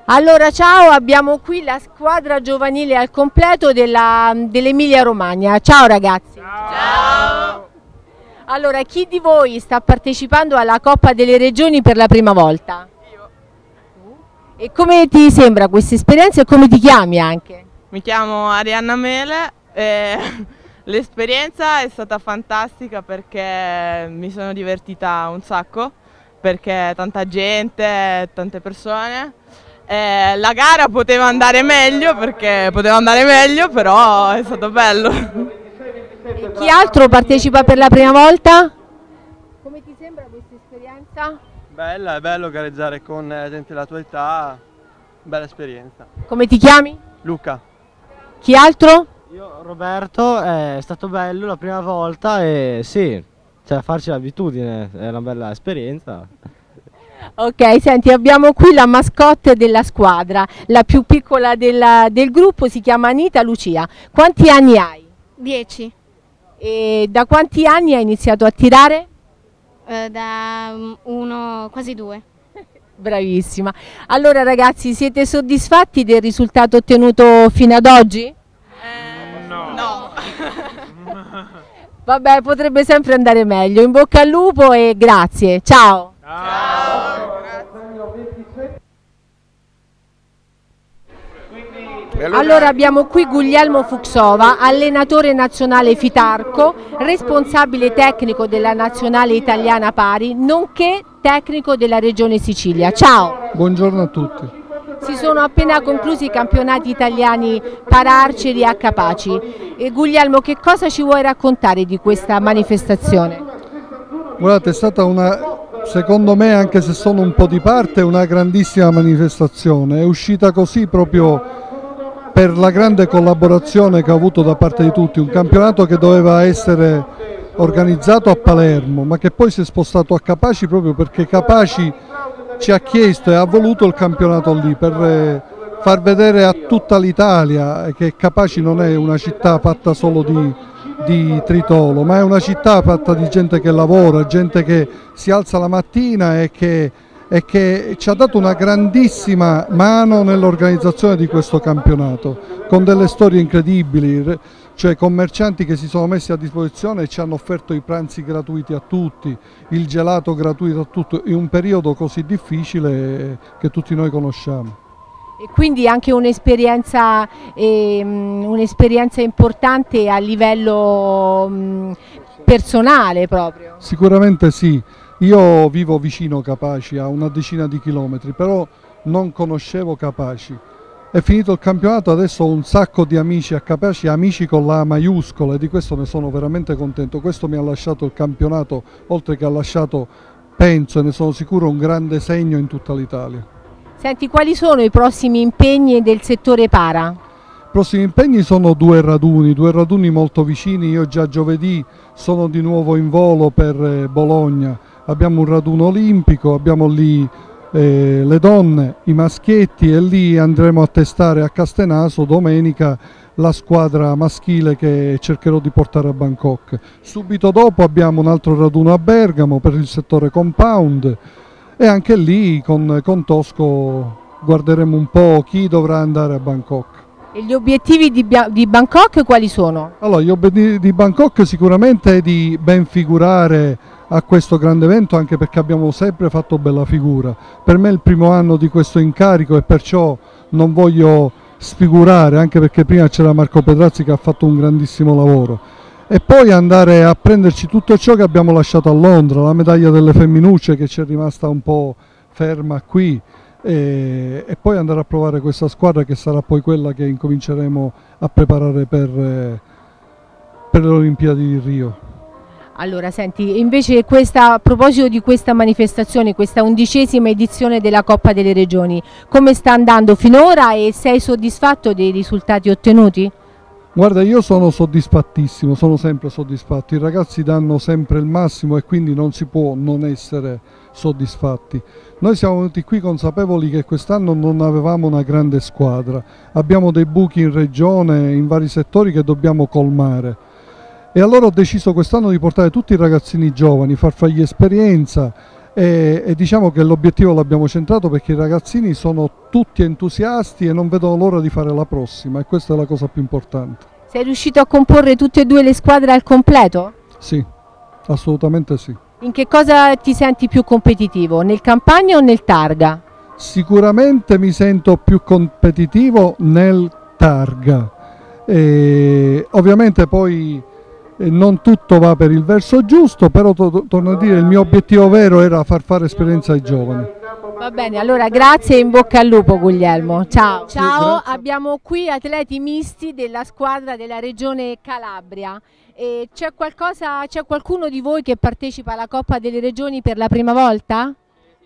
Allora, ciao, abbiamo qui la squadra giovanile al completo dell'Emilia Romagna. Ciao ragazzi. Ciao. Allora, chi di voi sta partecipando alla Coppa delle Regioni per la prima volta? Io. E come ti sembra questa esperienza e come ti chiami anche? Mi chiamo Arianna Mele e l'esperienza è stata fantastica perché mi sono divertita un sacco, perché tanta gente, tante persone. La gara poteva andare meglio, però è stato bello. E chi altro partecipa per la prima volta? Come ti sembra questa esperienza? Bella, è bello gareggiare con gente della tua età, bella esperienza. Come ti chiami? Luca. Chi altro? Io Roberto, è stato bello la prima volta e sì, cioè farci l'abitudine, è una bella esperienza. Ok, senti, abbiamo qui la mascotte della squadra, la più piccola del gruppo, si chiama Anita Lucia. Quanti anni hai? 10. E da quanti anni hai iniziato a tirare? Da quasi 2. Bravissima. Allora ragazzi, siete soddisfatti del risultato ottenuto fino ad oggi? No. Vabbè, potrebbe sempre andare meglio. In bocca al lupo e grazie. Ciao. Allora abbiamo qui Guglielmo Fuxova, allenatore nazionale Fitarco, responsabile tecnico della nazionale italiana pari, nonché tecnico della regione Sicilia. Ciao! Buongiorno a tutti. Si sono appena conclusi i campionati italiani para-arcieri a Capaci. E Guglielmo, che cosa ci vuoi raccontare di questa manifestazione? Guardate, è stata secondo me, anche se sono un po' di parte, una grandissima manifestazione. È uscita così proprio per la grande collaborazione che ha avuto da parte di tutti, un campionato che doveva essere organizzato a Palermo, ma che poi si è spostato a Capaci proprio perché Capaci ci ha chiesto e ha voluto il campionato lì per far vedere a tutta l'Italia che Capaci non è una città fatta solo di tritolo, ma è una città fatta di gente che lavora, gente che si alza la mattina e che ci ha dato una grandissima mano nell'organizzazione di questo campionato, con delle storie incredibili, cioè commercianti che si sono messi a disposizione e ci hanno offerto i pranzi gratuiti a tutti, il gelato gratuito a tutti, in un periodo così difficile che tutti noi conosciamo. E quindi anche un'esperienza importante a livello personale proprio. Sicuramente sì. Io vivo vicino Capaci, a una decina di chilometri, però non conoscevo Capaci. È finito il campionato, adesso ho un sacco di amici a Capaci, amici con la A maiuscola, e di questo ne sono veramente contento. Questo mi ha lasciato il campionato, oltre che ha lasciato, penso e ne sono sicuro, un grande segno in tutta l'Italia. Senti, quali sono i prossimi impegni del settore para? I prossimi impegni sono due raduni molto vicini. Io già giovedì sono di nuovo in volo per Bologna. Abbiamo un raduno olimpico, abbiamo lì le donne, i maschietti, e lì andremo a testare a Castenaso domenica la squadra maschile che cercherò di portare a Bangkok. Subito dopo abbiamo un altro raduno a Bergamo per il settore compound e anche lì con Tosco guarderemo un po' chi dovrà andare a Bangkok. E gli obiettivi di Bangkok quali sono? Allora, gli obiettivi di Bangkok sicuramente è di ben figurare a questo grande evento, anche perché abbiamo sempre fatto bella figura. Per me è il primo anno di questo incarico e perciò non voglio sfigurare, anche perché prima c'era Marco Pedrazzi che ha fatto un grandissimo lavoro. E poi andare a prenderci tutto ciò che abbiamo lasciato a Londra, la medaglia delle femminucce che ci è rimasta un po' ferma qui, e poi andare a provare questa squadra che sarà poi quella che incominceremo a preparare per le Olimpiadi di Rio. Allora, senti, invece a proposito di questa manifestazione, questa 11ª edizione della Coppa delle Regioni, come sta andando finora e sei soddisfatto dei risultati ottenuti? Guarda, io sono soddisfattissimo, sono sempre soddisfatto, i ragazzi danno sempre il massimo e quindi non si può non essere soddisfatti. Noi siamo venuti qui consapevoli che quest'anno non avevamo una grande squadra, abbiamo dei buchi in regione, in vari settori che dobbiamo colmare. E allora ho deciso quest'anno di portare tutti i ragazzini giovani, far fargli esperienza e diciamo che l'obiettivo l'abbiamo centrato perché i ragazzini sono tutti entusiasti e non vedono l'ora di fare la prossima e questa è la cosa più importante. Sei riuscito a comporre tutte e due le squadre al completo? Sì, assolutamente sì. In che cosa ti senti più competitivo, nel Campagna o nel Targa? Sicuramente mi sento più competitivo nel Targa. Ovviamente poi non tutto va per il verso giusto, però torno a dire il mio obiettivo vero era far fare esperienza ai giovani. Va bene, allora grazie e in bocca al lupo Guglielmo. Ciao. Sì, Ciao, grazie. abbiamo qui atleti misti della squadra della regione Calabria. C'è qualcuno di voi che partecipa alla Coppa delle Regioni per la prima volta?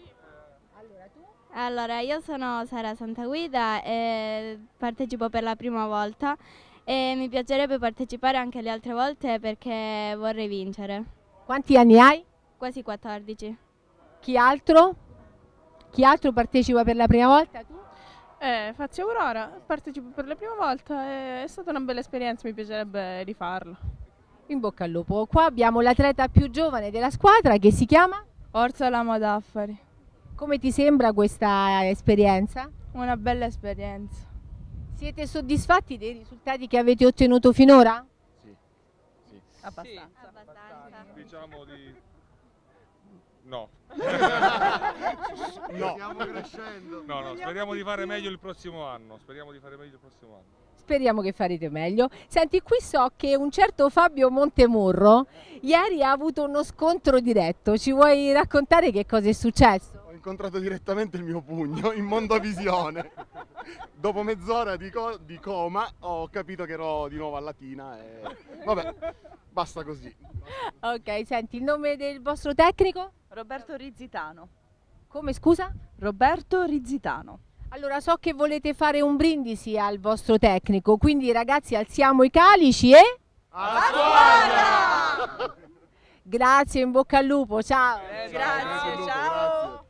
Allora, io sono Sara Santaguida e partecipo per la prima volta e mi piacerebbe partecipare anche le altre volte perché vorrei vincere. Quanti anni hai? Quasi 14. Chi altro? Chi altro partecipa per la prima volta? Tu? Fazio Aurora, partecipo per la prima volta, è stata una bella esperienza, mi piacerebbe rifarla. In bocca al lupo. Qua abbiamo l'atleta più giovane della squadra che si chiama? Orsola Madaffari, Come ti sembra questa esperienza? una bella esperienza. Siete soddisfatti dei risultati che avete ottenuto finora? Abbastanza. Diciamo di... no. Stiamo crescendo. No, speriamo di fare meglio il prossimo anno. Speriamo che farete meglio. Senti, qui so che un certo Fabio Montemurro ieri ha avuto uno scontro diretto. Ci vuoi raccontare che cosa è successo? Ho incontrato direttamente il mio pugno in mondovisione. Dopo mezz'ora di coma ho capito che ero di nuovo a Latina e vabbè, basta così. Ok, senti, il nome del vostro tecnico? Roberto Rizzitano. Come, scusa? Roberto Rizzitano. Allora, so che volete fare un brindisi al vostro tecnico, quindi ragazzi alziamo i calici e... A squadra! Grazie, in bocca al lupo, ciao! Grazie, ciao!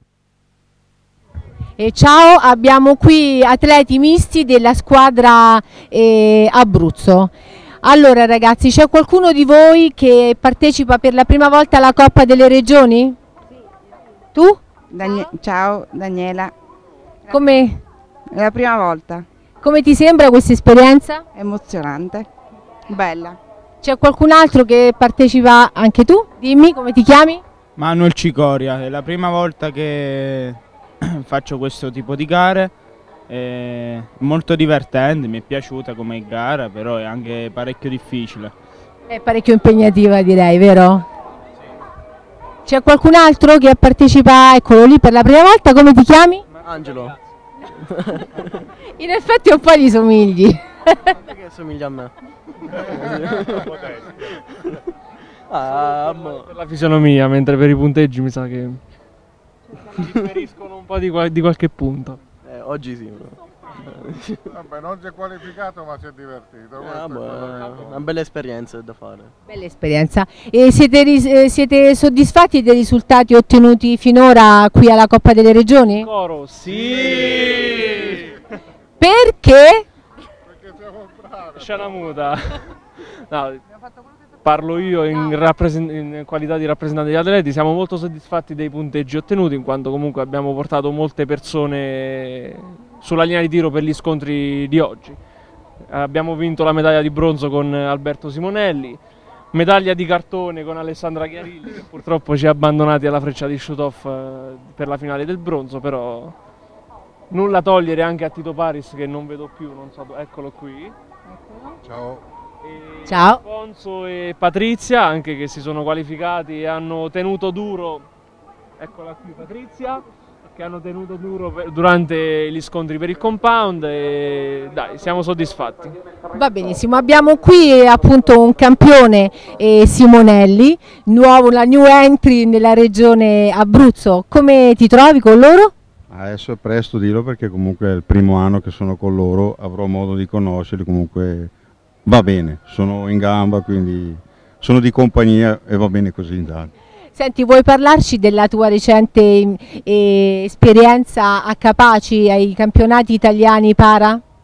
E ciao, abbiamo qui atleti misti della squadra Abruzzo. Allora ragazzi, c'è qualcuno di voi che partecipa per la prima volta alla Coppa delle Regioni? Tu? Ciao Daniela, Come, è la prima volta, come ti sembra questa esperienza? emozionante, bella. C'è qualcun altro che partecipa anche tu? Dimmi, come ti chiami? Manuel Cicoria, è la prima volta che faccio questo tipo di gare, è molto divertente, mi è piaciuta come gara, però è anche parecchio difficile. È parecchio impegnativa direi, vero? C'è qualcun altro che partecipa, eccolo lì, per la prima volta, come ti chiami? Angelo. In effetti un po' gli somigli. Perché somiglia a me? Per la fisionomia, mentre per i punteggi mi sa che differiscono un po' di qualche punto. Oggi sì. Vabbè, non si è qualificato ma si è divertito. Una bella esperienza da fare. Bella esperienza. E siete soddisfatti dei risultati ottenuti finora qui alla Coppa delle Regioni? Coro, sì! Perché? Perché siamo bravi. Scena muta. No, parlo io in qualità di rappresentante degli atleti, siamo molto soddisfatti dei punteggi ottenuti in quanto comunque abbiamo portato molte persone sulla linea di tiro per gli scontri di oggi. Abbiamo vinto la medaglia di bronzo con Alberto Simonelli, medaglia di cartone con Alessandra Chiarilli che purtroppo ci ha abbandonati alla freccia di shoot-off per la finale del bronzo, però nulla togliere anche a Tito Paris che non vedo più, non so, eccolo qui. Ciao. Ciao. Alfonso e Patrizia anche che si sono qualificati e hanno tenuto duro, eccola qui Patrizia, che hanno tenuto duro durante gli scontri per il compound e dai, siamo soddisfatti. Va benissimo, abbiamo qui appunto un campione Simonelli, la new entry nella regione Abruzzo. Come ti trovi con loro? Adesso è presto dirlo perché comunque è il primo anno che sono con loro, avrò modo di conoscerli, comunque va bene, sono in gamba, quindi sono di compagnia e va bene così intanto. Senti, vuoi parlarci della tua recente esperienza a Capaci ai campionati italiani para?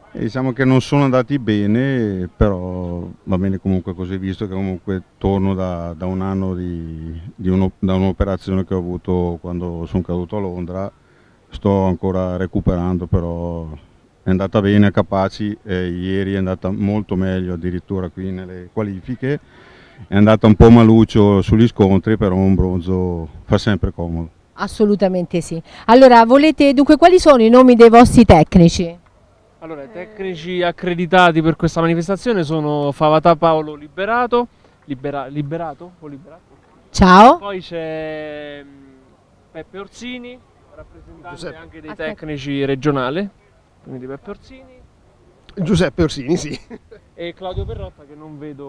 E diciamo che non sono andati bene, però va bene comunque così, visto che comunque torno da un anno da un'operazione che ho avuto quando sono caduto a Londra. Sto ancora recuperando, però è andata bene a Capaci, ieri è andata molto meglio addirittura qui nelle qualifiche, è andata un po' maluccio sugli scontri, però un bronzo fa sempre comodo. Assolutamente sì. Allora, dunque, quali sono i nomi dei vostri tecnici? Allora, i tecnici accreditati per questa manifestazione sono Favatà Paolo Liberato, Liberato? Ciao. Poi c'è Peppe Orsini, rappresentante anche dei tecnici regionali, quindi Peppe Orsini. Giuseppe Orsini, sì. E Claudio Perrotta, che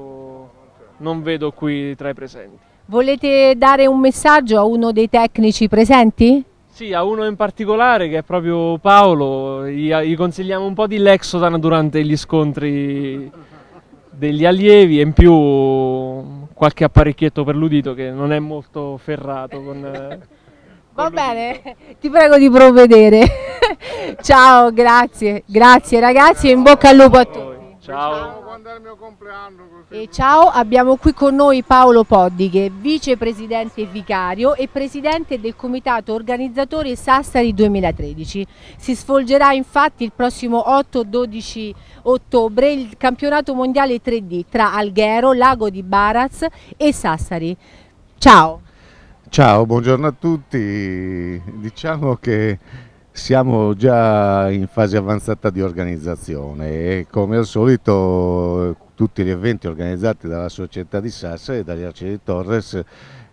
non vedo qui tra i presenti. Volete dare un messaggio a uno dei tecnici presenti? Sì, a uno in particolare che è proprio Paolo, gli consigliamo un po' di Lexotan durante gli scontri degli allievi e in più qualche apparecchietto per l'udito che non è molto ferrato Va bene, ti prego di provvedere. Ciao, grazie ragazzi e in bocca al lupo a tutti. Ciao. E ciao, abbiamo qui con noi Paolo Poddighe, vicepresidente vicario e presidente del comitato organizzatore Sassari 2013. Si svolgerà infatti il prossimo 8-12 ottobre il campionato mondiale 3D tra Alghero, Lago di Baraz e Sassari. Ciao. Ciao, buongiorno a tutti. Diciamo che siamo già in fase avanzata di organizzazione e come al solito tutti gli eventi organizzati dalla società di Sassari e dagli Arcieri di Torres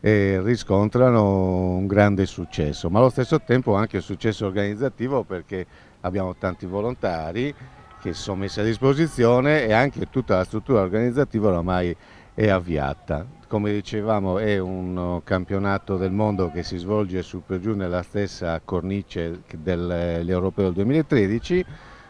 riscontrano un grande successo, ma allo stesso tempo anche un successo organizzativo perché abbiamo tanti volontari che si sono messi a disposizione e anche tutta la struttura organizzativa oramai è avviata. Come dicevamo è un campionato del mondo che si svolge su per giù nella stessa cornice dell'Europeo del 2013.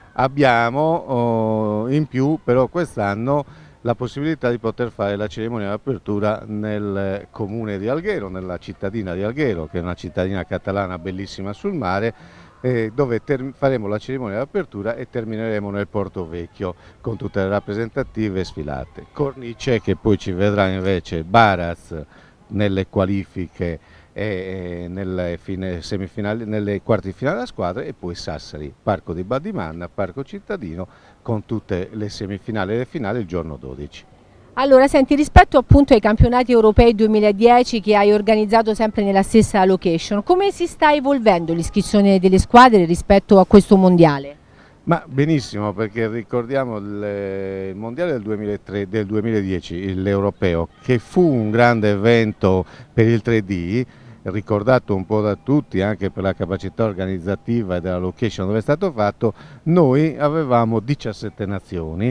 Abbiamo in più però quest'anno la possibilità di poter fare la cerimonia di apertura nel comune di Alghero, nella cittadina di Alghero, che è una cittadina catalana bellissima sul mare, dove faremo la cerimonia di apertura e termineremo nel Porto Vecchio con tutte le rappresentative sfilate. Cornice che poi ci vedrà invece Baraz nelle qualifiche e nelle quarti finali della squadra e poi Sassari, Parco di Badimanna, Parco Cittadino con tutte le semifinali e le finali il giorno 12. Allora, senti, rispetto appunto ai campionati europei 2010 che hai organizzato sempre nella stessa location, come si sta evolvendo l'iscrizione delle squadre rispetto a questo mondiale? Ma benissimo, perché ricordiamo il mondiale del 2010, l'europeo, che fu un grande evento per il 3D, ricordato un po' da tutti anche per la capacità organizzativa e della location dove è stato fatto. Noi avevamo 17 nazioni,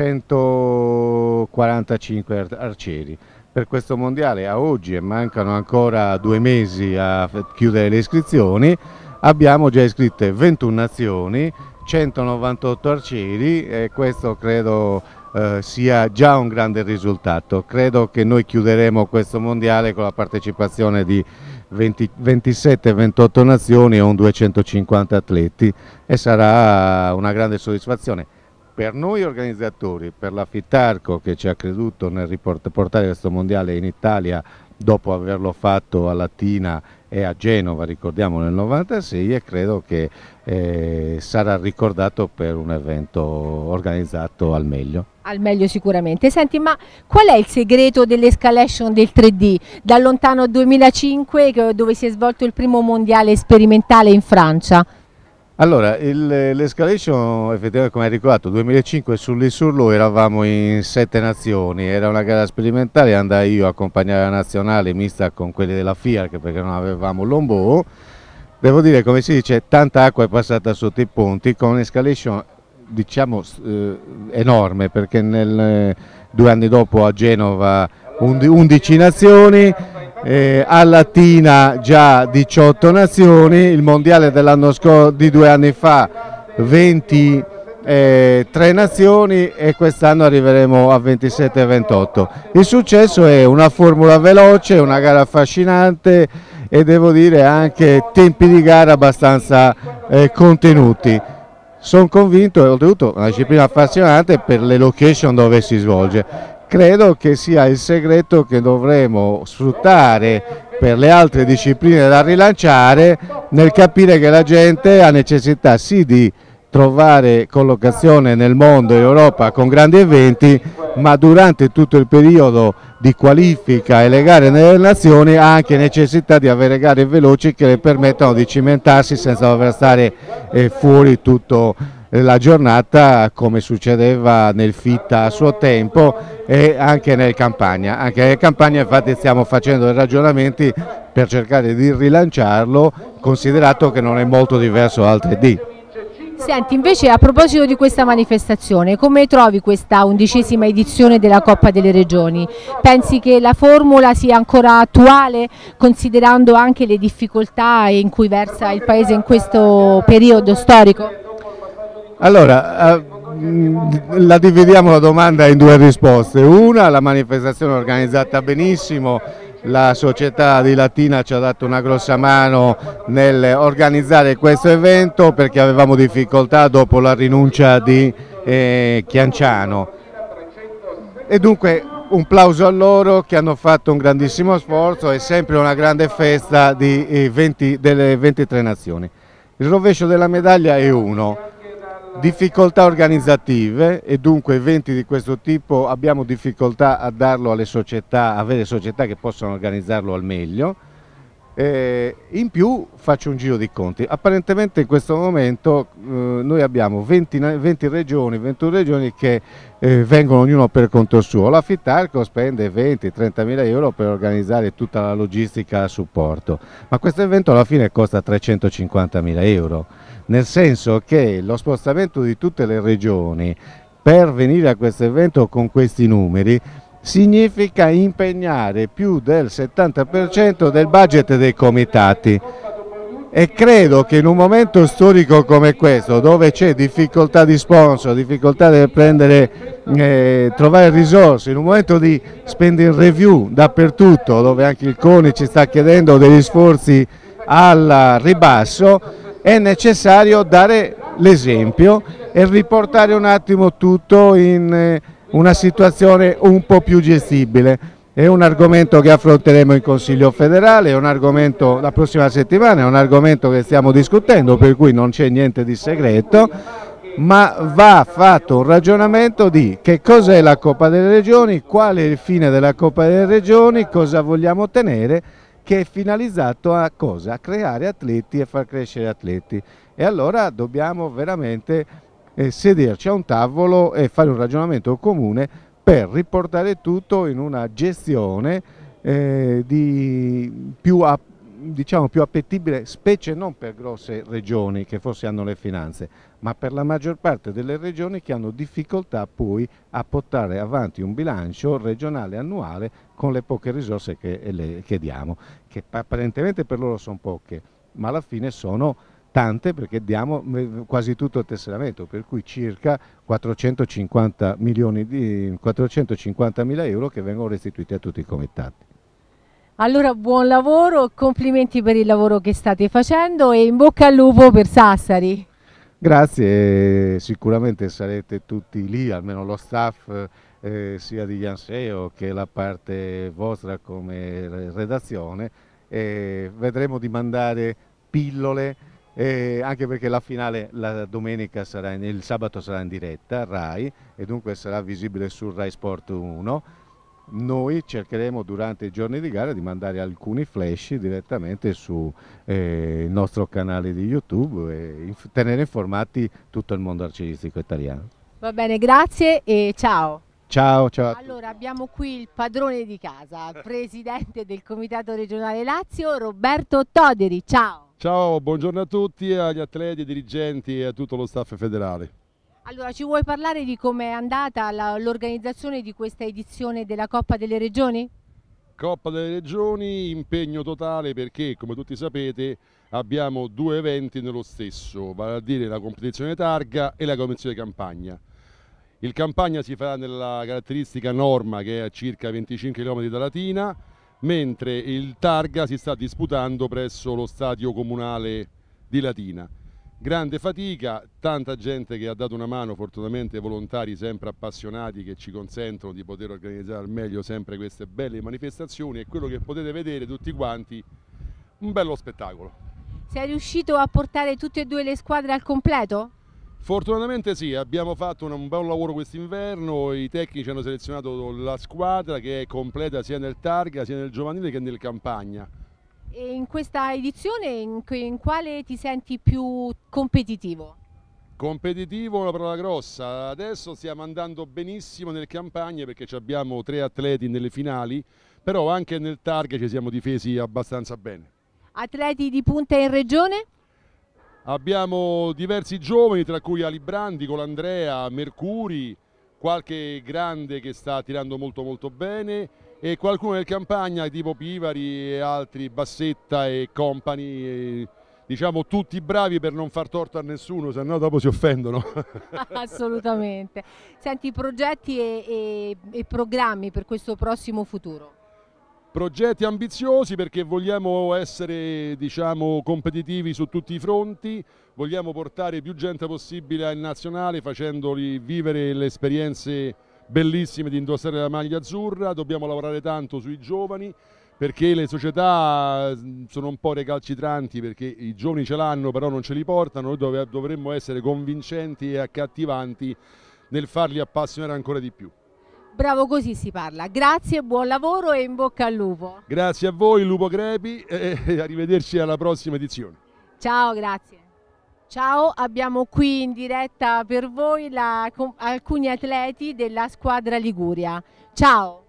145 arcieri. Per questo mondiale a oggi, e mancano ancora 2 mesi a chiudere le iscrizioni, abbiamo già iscritte 21 nazioni, 198 arcieri e questo credo sia già un grande risultato. Credo che noi chiuderemo questo mondiale con la partecipazione di 27-28 nazioni e un 250 atleti e sarà una grande soddisfazione. Per noi organizzatori, per la Fitarco che ci ha creduto nel portare questo mondiale in Italia dopo averlo fatto a Latina e a Genova, ricordiamo nel 96, e credo che sarà ricordato per un evento organizzato al meglio. Al meglio sicuramente. Senti, ma qual è il segreto dell'escalation del 3D? Dal lontano 2005 dove si è svolto il primo mondiale sperimentale in Francia. Allora, l'escalation effettivamente come hai ricordato, 2005 sull'Isurlo eravamo in 7 nazioni, era una gara sperimentale, andai io a accompagnare la nazionale mista con quelli della FIARC perché non avevamo l'Ombo. Devo dire, come si dice, tanta acqua è passata sotto i ponti con un'escalation diciamo enorme, perché 2 anni dopo a Genova 11 nazioni, a Latina già 18 nazioni, il mondiale dell'anno scorso di 2 anni fa 23 nazioni e quest'anno arriveremo a 27 e 28. Il successo è una formula veloce, una gara affascinante e devo dire anche tempi di gara abbastanza contenuti. sono convinto, e oltretutto una disciplina affascinante per le location dove si svolge. Credo che sia il segreto che dovremo sfruttare per le altre discipline da rilanciare, nel capire che la gente ha necessità sì di trovare collocazione nel mondo e in Europa con grandi eventi, ma durante tutto il periodo di qualifica e le gare nelle nazioni ha anche necessità di avere gare veloci che le permettano di cimentarsi senza dover stare fuori tutta la giornata, come succedeva nel FIT a suo tempo e anche nel Campagna. Anche nel Campagna infatti stiamo facendo dei ragionamenti per cercare di rilanciarlo, considerato che non è molto diverso dal 3D. Senti, invece a proposito di questa manifestazione, come trovi questa 11ª edizione della Coppa delle Regioni? Pensi che la formula sia ancora attuale, considerando anche le difficoltà in cui versa il Paese in questo periodo storico? Allora, la dividiamo la domanda in due risposte. Una, la manifestazione è organizzata benissimo, la società di Latina ci ha dato una grossa mano nel organizzare questo evento perché avevamo difficoltà dopo la rinuncia di Chianciano, e dunque un plauso a loro che hanno fatto un grandissimo sforzo. È sempre una grande festa delle 23 nazioni. Il rovescio della medaglia è uno: difficoltà organizzative, e dunque eventi di questo tipo abbiamo difficoltà a darlo alle società, avere società che possano organizzarlo al meglio. In più faccio un giro di conti. Apparentemente in questo momento noi abbiamo 21 regioni che vengono ognuno per conto suo. La Fitarco spende 20-30 mila euro per organizzare tutta la logistica a supporto, ma questo evento alla fine costa 350 mila euro, nel senso che lo spostamento di tutte le regioni per venire a questo evento con questi numeri significa impegnare più del 70% del budget dei comitati, e credo che in un momento storico come questo, dove c'è difficoltà di sponsor, difficoltà di trovare risorse, in un momento di spending review dappertutto, dove anche il CONI ci sta chiedendo degli sforzi al ribasso, è necessario dare l'esempio e riportare un attimo tutto in una situazione un po' più gestibile. È un argomento che affronteremo in Consiglio federale, è un argomento la prossima settimana, è un argomento che stiamo discutendo, per cui non c'è niente di segreto, ma va fatto un ragionamento di che cos'è la Coppa delle Regioni, qual è il fine della Coppa delle Regioni, cosa vogliamo ottenere, che è finalizzato a cosa? A creare atleti e far crescere atleti. E allora dobbiamo veramente sederci a un tavolo e fare un ragionamento comune per riportare tutto in una gestione più appetibile, specie non per grosse regioni che forse hanno le finanze, ma per la maggior parte delle regioni che hanno difficoltà poi a portare avanti un bilancio regionale annuale con le poche risorse che diamo, che apparentemente per loro sono poche, ma alla fine sono tante, perché diamo quasi tutto il tesseramento, per cui circa 450.000 euro che vengono restituiti a tutti i comitati. Allora buon lavoro, complimenti per il lavoro che state facendo e in bocca al lupo per Sassari. Grazie, sicuramente sarete tutti lì, almeno lo staff sia di Ianseo che la parte vostra come redazione, vedremo di mandare pillole, anche perché la finale la domenica sarà il sabato sarà in diretta RAI e dunque sarà visibile su Rai Sport 1. Noi cercheremo durante i giorni di gara di mandare alcuni flash direttamente sul nostro canale di YouTube e tenere informati tutto il mondo arcieristico italiano. Va bene, grazie e ciao. Ciao, ciao. Allora abbiamo qui il padrone di casa, presidente del Comitato Regionale Lazio, Roberto Toderi. Ciao. Ciao, buongiorno a tutti, agli atleti, ai dirigenti e a tutto lo staff federale. Allora, ci vuoi parlare di come è andata l'organizzazione di questa edizione della Coppa delle Regioni? Coppa delle Regioni, impegno totale perché, come tutti sapete, abbiamo due eventi nello stesso, vale a dire la competizione targa e la competizione campagna. Il campagna si farà nella caratteristica Norma, che è a circa 25 km da Latina, mentre il targa si sta disputando presso lo stadio comunale di Latina. grande fatica, tanta gente che ha dato una mano, fortunatamente volontari sempre appassionati che ci consentono di poter organizzare al meglio sempre queste belle manifestazioni, e quello che potete vedere tutti quanti, un bello spettacolo. Sei riuscito a portare tutte e due le squadre al completo? Fortunatamente sì, abbiamo fatto un buon lavoro quest'inverno, i tecnici hanno selezionato la squadra che è completa sia nel targa, sia nel giovanile che nel campagna. E in questa edizione in quale ti senti più competitivo? Competitivo è una parola grossa, adesso stiamo andando benissimo nel campagna perché abbiamo 3 atleti nelle finali, però anche nel targa ci siamo difesi abbastanza bene. Atleti di punta in regione? Abbiamo diversi giovani, tra cui Ali Brandi, Colandrea, Mercuri, qualche grande che sta tirando molto bene, e qualcuno nel campagna tipo Pivari e altri, Bassetta e compagni, diciamo tutti bravi per non far torto a nessuno, se no dopo si offendono. Assolutamente. Senti, progetti e programmi per questo prossimo futuro? Progetti ambiziosi perché vogliamo essere, diciamo, competitivi su tutti i fronti, vogliamo portare più gente possibile in nazionale facendoli vivere le esperienze bellissime di indossare la maglia azzurra. Dobbiamo lavorare tanto sui giovani perché le società sono un po' recalcitranti perché i giovani ce l'hanno però non ce li portano, noi dovremmo essere convincenti e accattivanti nel farli appassionare ancora di più. Bravo, così si parla. Grazie, buon lavoro e in bocca al lupo. Grazie a voi, Lupo Crepi, e arrivederci alla prossima edizione. Ciao, grazie. Ciao, abbiamo qui in diretta per voi alcuni atleti della squadra Liguria. Ciao.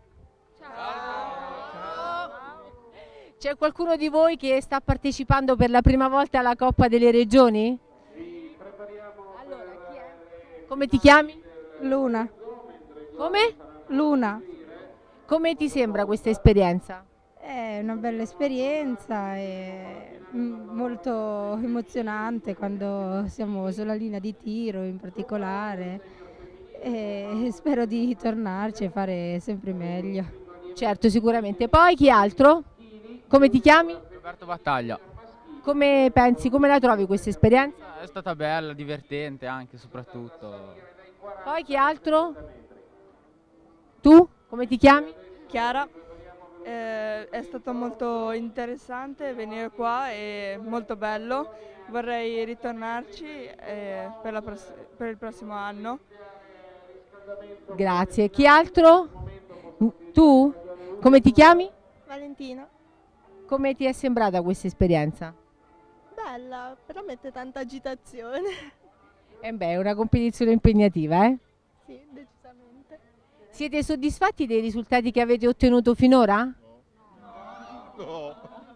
Ciao. C'è qualcuno di voi che sta partecipando per la prima volta alla Coppa delle Regioni? Sì, prepariamo. Allora, chi è? Come ti chiami? Luna. Come? Luna. Come ti sembra questa esperienza? È una bella esperienza, è molto emozionante quando siamo sulla linea di tiro in particolare, e spero di tornarci e fare sempre meglio. Certo, sicuramente. Poi chi altro? Come ti chiami? Roberto Battaglia. Come pensi, come la trovi questa esperienza? È stata bella, divertente anche soprattutto. Poi chi altro? Tu? Come ti chiami? Chiara. È stato molto interessante venire qua, è molto bello, vorrei ritornarci per il prossimo anno. Grazie. Chi altro? Tu? Come ti chiami? Valentina. Come ti è sembrata questa esperienza? Bella, però mette tanta agitazione. Beh, è una competizione impegnativa, eh? Sì, decisamente. Siete soddisfatti dei risultati che avete ottenuto finora? No.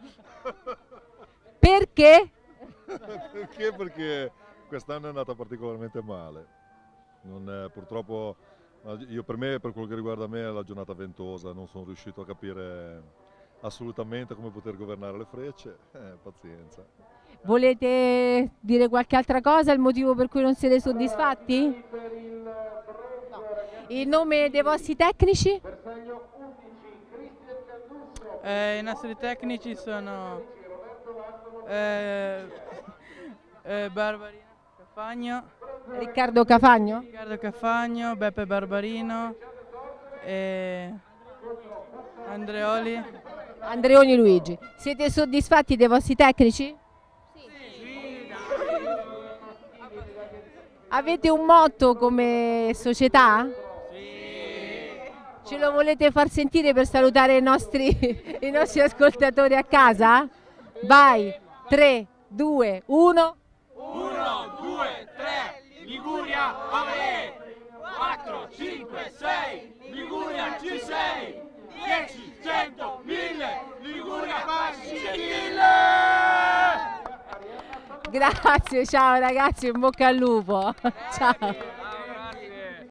Perché? Perché quest'anno è andata particolarmente male. Purtroppo, per me, per quello che riguarda me, è la giornata ventosa, non sono riuscito a capire assolutamente come poter governare le frecce, pazienza. Volete dire qualche altra cosa, il motivo per cui non siete soddisfatti? No. Il nome dei vostri tecnici? I nostri tecnici sono Barbarino Cafagno, Riccardo Cafagno, Beppe Barbarino e Andreoni Luigi. Siete soddisfatti dei vostri tecnici? Sì. Avete un motto come società? Ce lo volete far sentire per salutare i nostri ascoltatori a casa? Vai, 3, 2, 1. 1, 2, 3, Liguria, olè! 4, 5, 6, Liguria, C6! 10, 100, 1000, Liguria, Scintille! Grazie, ciao ragazzi, in bocca al lupo. Ciao.